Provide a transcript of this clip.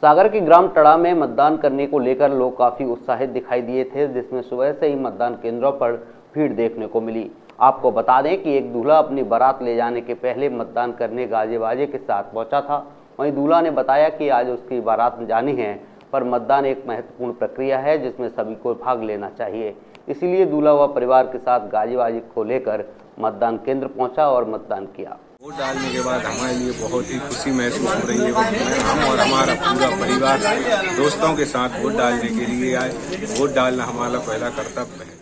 सागर के ग्राम टड़ा में मतदान करने को लेकर लोग काफी उत्साहित दिखाई दिए थे, जिसमें सुबह से ही मतदान केंद्रों पर भीड़ देखने को मिली। आपको बता दें कि एक दूल्हा अपनी बारात ले जाने के पहले मतदान करने गाजे बाजे के साथ पहुंचा था। वहीं दूल्हा ने बताया कि आज उसकी बारात जानी है, पर मतदान एक महत्वपूर्ण प्रक्रिया है जिसमें सभी को भाग लेना चाहिए। इसीलिए दूल्हा व परिवार के साथ गाजे बाजे को लेकर मतदान केंद्र पहुंचा और मतदान किया। वोट डालने के बाद हमारे लिए बहुत ही खुशी महसूस हो रही है। हम और हमारा पूरा परिवार दोस्तों के साथ वोट डालने के लिए आए। वोट डालना हमारा पहला कर्तव्य है।